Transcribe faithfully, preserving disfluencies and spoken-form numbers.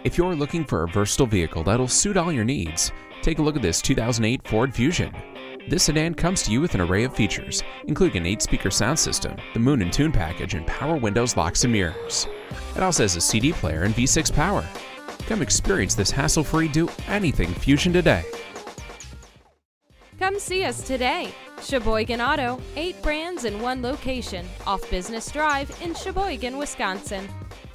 If you're looking for a versatile vehicle that'll suit all your needs, take a look at this two thousand eight Ford Fusion. This sedan comes to you with an array of features, including an eight speaker sound system, the Moon and Tune package, and power windows, locks, and mirrors. It also has a C D player and V six power. Come experience this hassle-free do anything Fusion today. Come see us today. Sheboygan Auto, eight brands in one location, off Business Drive in Sheboygan, Wisconsin.